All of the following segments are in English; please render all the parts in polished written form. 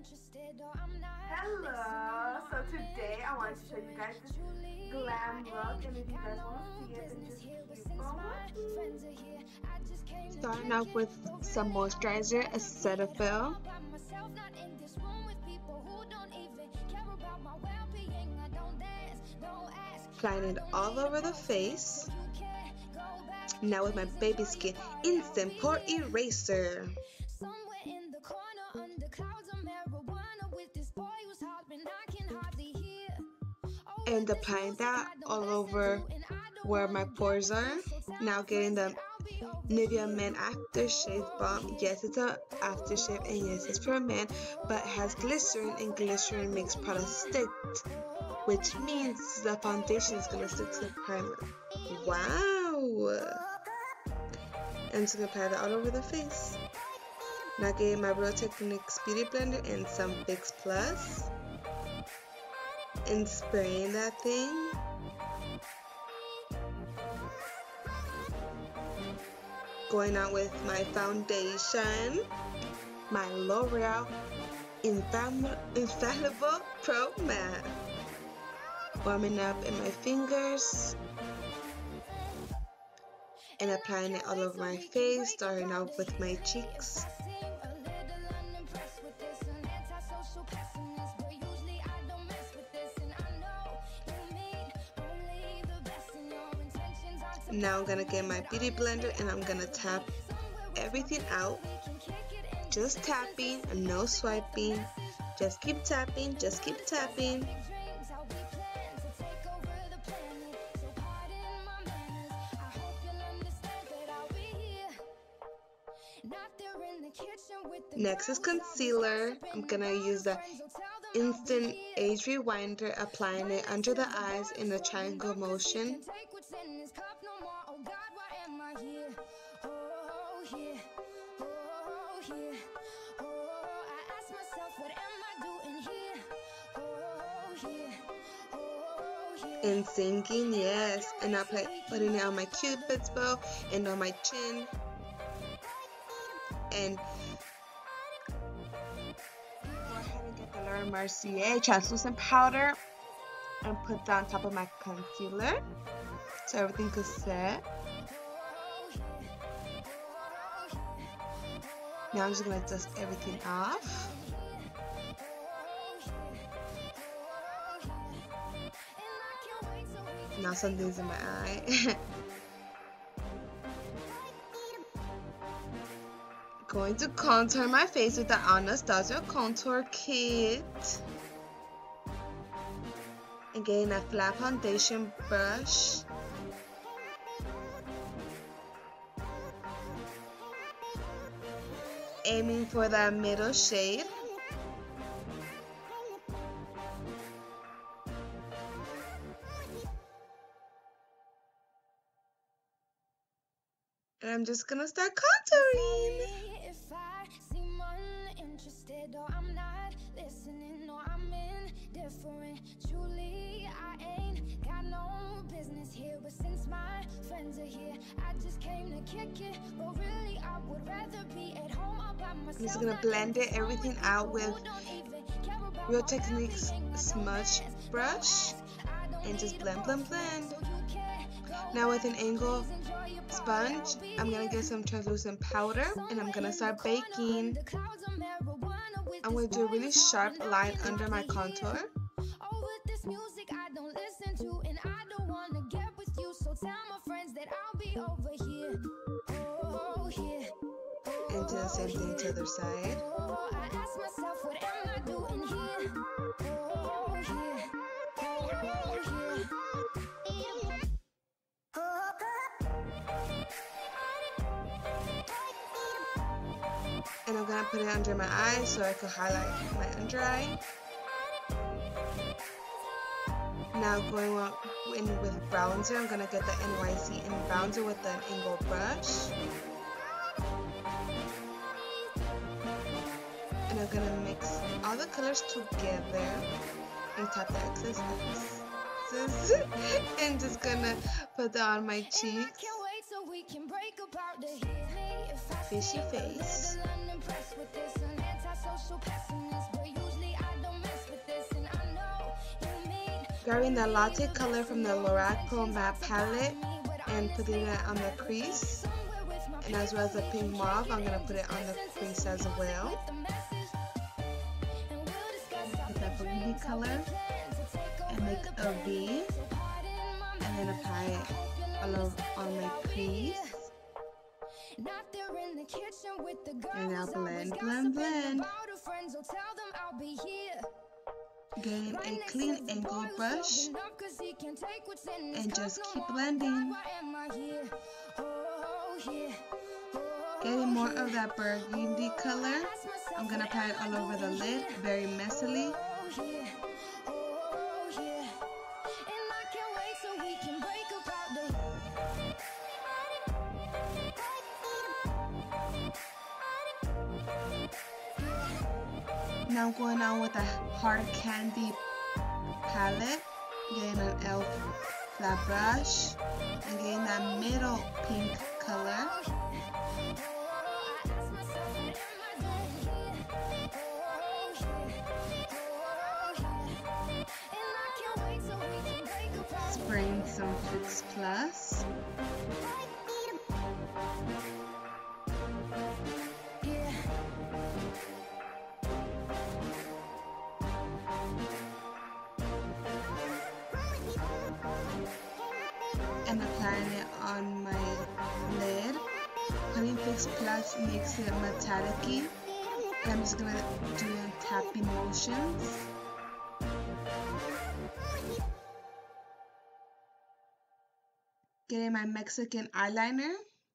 Hello, so today I wanted to show you guys this glam look, and if you guys want to see it, then just keep on watching. Starting off with some moisturizer, a Cetaphil. Applying it all over the face. Now with my baby skin instant pore eraser. And applying that all over where my pores are. Now getting the Nivea Men Aftershave Balm. Yes, it's a aftershave, and yes, it's for men, but it has glycerin, and glycerin makes products stick, which means the foundation is gonna stick to the primer. Wow! I'm just gonna apply that all over the face. Now getting my Real Techniques Beauty Blender and some Fix Plus, and spraying that thing. Going on with my foundation, my L'Oreal Infallible Pro Matte. Warming up in my fingers and applying it all over my face, starting off with my cheeks. Now I'm gonna get my beauty blender and I'm gonna tap everything out. Just tapping and no swiping. Just keep tapping, just keep tapping. Next is concealer. I'm gonna use the Instant Age Rewinder, applying it under the eyes in a triangle motion. And singing, yes, and I'm putting it on my cupid's bow and on my chin, and go ahead and get the Laura Mercier translucent powder and put that on top of my concealer so everything could set. Now I'm just gonna dust everything off. Now something's in my eye. Going to contour my face with the Anastasia Contour Kit. And getting a flat foundation brush. Aiming for that middle shade. And I'm just gonna start contouring. I'm just gonna blend everything out with Real Techniques smudge brush and just blend, blend, blend. Now with an angle sponge, I'm gonna get some translucent powder and I'm gonna start baking. I'm gonna do a really sharp line under my contour. And do the same thing to the other side. And I'm gonna put it under my eyes so I can highlight my under eye. Now going in with bronzer, I'm gonna get the NYC in bronzer with an angled brush. And I'm gonna mix all the colors together and tap the excess. And just gonna put that on my cheeks. Fishy face. Grabbing the latte color from the Lorac Pro Matte palette and putting it on the crease. And as well as the pink mauve, I'm going to put it on the crease as well. With that burgundy color and make a V. And then apply it all over on my crease. And now blend, blend, blend. Getting a clean angle brush and just keep blending. Getting more of that burgundy color. I'm going to apply it all over the lid very messily. Now I'm going on with a hard candy palette, getting an e.l.f. flat brush, and getting that middle pink color. Spraying some Fix Plus. And applying it on my lid. Putting Fix Plus makes it metallic-y. And I'm just gonna do tapping motions. Getting my Mexican eyeliner.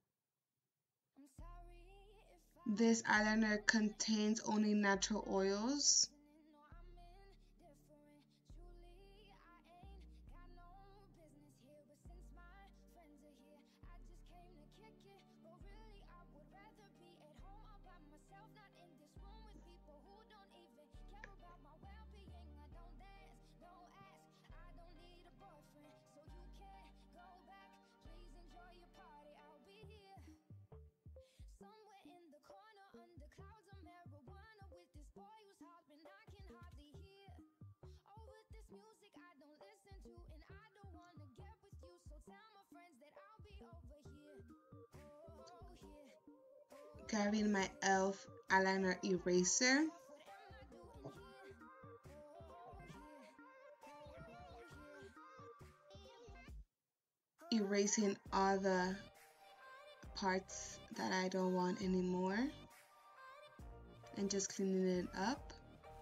This eyeliner contains only natural oils. Grabbing my e.l.f. eyeliner eraser. Erasing all the parts that I don't want anymore. And just cleaning it up.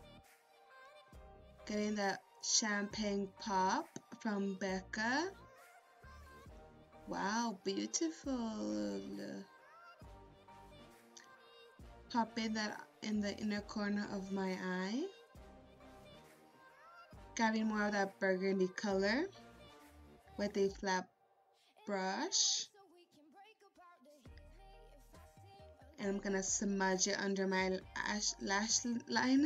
Getting the champagne pop from Becca. Wow, beautiful. Popping that in the inner corner of my eye. Grabbing more of that burgundy color with a flat brush. And I'm gonna smudge it under my lash line.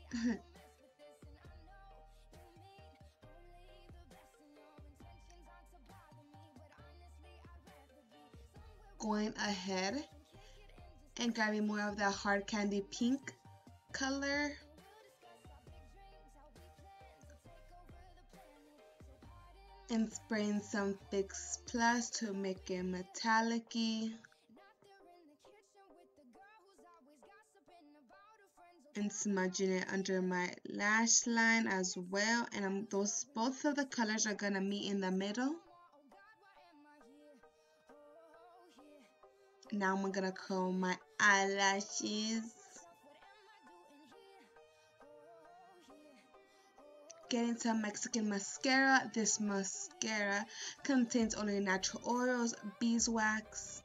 Going ahead and grabbing more of that hard candy pink color. And spraying some Fix Plus to make it metallic-y. And smudging it under my lash line as well. And both of the colors are gonna meet in the middle. Now I'm gonna curl my eyelashes. Getting some Mexican mascara. This mascara contains only natural oils, beeswax.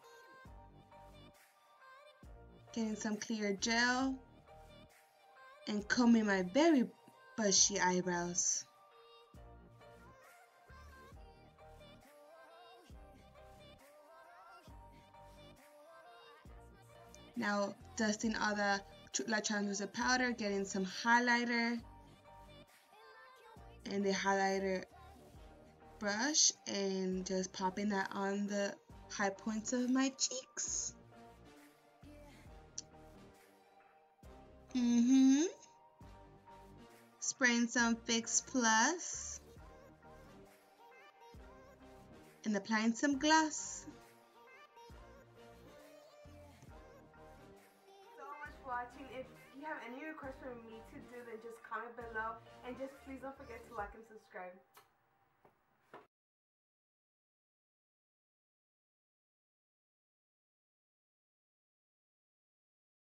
Getting some clear gel. And combing my very bushy eyebrows. Now dusting all the translucent powder, getting some highlighter and the highlighter brush and just popping that on the high points of my cheeks. Spraying some Fix Plus. and applying some gloss. So much for watching. If you have any requests for me to do, then just comment below, and just please don't forget to like and subscribe.